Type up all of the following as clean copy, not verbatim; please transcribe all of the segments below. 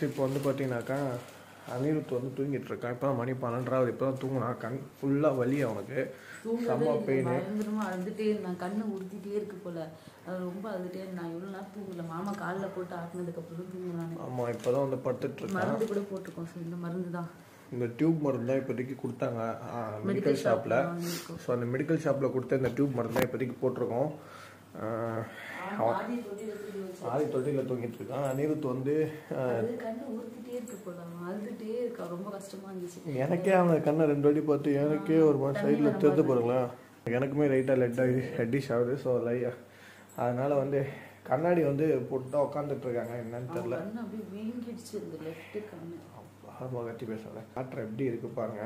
இப்போ வந்து பார்த்தீங்கன்னாக்கா அனிருத் வந்து தூங்கிட்டு இருக்கான். இப்போ மணி 12:30 இப்போ தான் தூங்கினா. கண் ஃபுல்லாக வலி அவனுக்கு, செம்ம பெயின். பயங்கரமாக அழுதுகிட்டே இருந்தான், கண்ணு உறுத்திட்டே இருக்கு போல். அது ரொம்ப அழுதுகிட்டே இருந்தான். இவ்வளோ நேரம் தூங்கல. மாமா காலில் போட்டு ஆட்டினதுக்கப்புறம் தூங்குனானே. ஆமாம், இப்போ தான் வந்து படுத்துட்டு இருக்கான். மருந்து கூட போட்டிருக்கோம். ஸோ இந்த மருந்து தான், இந்த டியூப் மருந்து தான் இப்போதைக்கு கொடுத்தாங்க மெடிக்கல் ஷாப்பில். ஸோ அந்த மெடிக்கல் ஷாப்பில் கொடுத்த இந்த டியூப் மருந்து தான் இப்போதைக்கு போட்டிருக்கோம். ஆதி தொட்டியில் தூங்கிட்டு இருக்கான். அனிருத் வந்து கண்ணு உறுத்திட்டே இருக்கு போல, அழுதுகிட்டே இருக்கா. ரொம்ப கஷ்டமா இருந்துச்சு எனக்கே. அவனை கண்ணை 2 வாட்டி பார்த்து எனக்கே ஒரு மாதிரி சைடில் தெரிஞ்சு போகிறங்களா. எனக்குமே லைட்டாக ஹெட்டிஷ் ஆகுது. ஸோ அதனால் வந்து கண்ணாடி வந்து போட்டு தான் உட்காந்துட்டு இருக்காங்க. என்னன்னு தெரியல. அப்படியே வீங்கிடுச்சு இந்த லெஃப்ட் கண்ணு. கட்டி பேசல. காற்று எப்படி இருக்கு பாருங்க.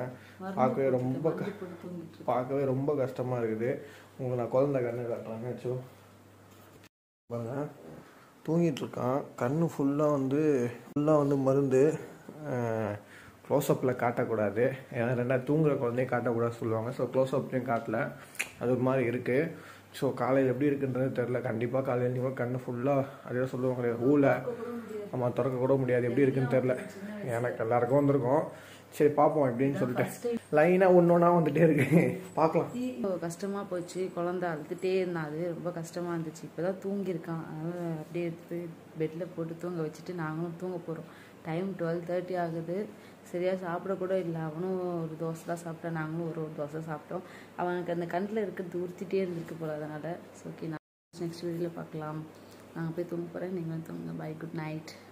பார்க்கவே ரொம்ப கஷ்டமாக இருக்குது. உங்களுக்கு நான் குழந்தை கண்ணு காட்டுறாங்க. ஸோ பாருங்க, தூங்கிட்டு இருக்கான். கண்ணு ஃபுல்லாக வந்து மருந்து. க்ளோஸ்அப்பில் காட்டக்கூடாது, ஏன்னா ரெண்டாவது தூங்குற குழந்தைய காட்டக்கூடாது சொல்லுவாங்க. ஸோ க்ளோஸ்அப்லையும் காட்டல. அது ஒரு மாதிரி இருக்குது. ஸோ காலையில் எப்படி இருக்குன்றது தெரில. கண்டிப்பாக காலையில் நீங்கள் கண்ணு ஃபுல்லாக அதே சொல்லுவாங்க ஊல. நம்ம திறக்க கூட முடியாது. எப்படி இருக்குன்னு தெரில. எனக்கு எல்லாருக்கும் வந்திருக்கும். சரி பார்ப்போம் எப்படின்னு சொல்லிட்டு லைனாக ஒன்றா வந்துட்டே இருக்கு. பார்க்கலாம். கஷ்டமாக போச்சு. குழந்தை அழுதுகிட்டே இருந்தான். அது ரொம்ப கஷ்டமாக இருந்துச்சு. இப்போ தான் தூங்கியிருக்கான். அதனால் அப்படியே எடுத்து பெட்டில் போட்டு தூங்க வச்சுட்டு நாங்களும் தூங்க போகிறோம். டைம் 12:30 ஆகுது. சரியாக சாப்பிடக்கூட இல்லை. அவனும் ஒரு தோசை தான் சாப்பிட்டான், நாங்களும் ஒரு தோசை சாப்பிட்டோம். அவனுக்கு அந்த கண்ணில் இருக்கிறது உறுத்திட்டே இருந்திருக்கு போல். அதனால் ஓகே, நான் நெக்ஸ்ட் வீடியோவில் பார்க்கலாம். நாங்கள் போய் தூங்க போகிறேன். நீங்களும் தூங்க. Bye, good night.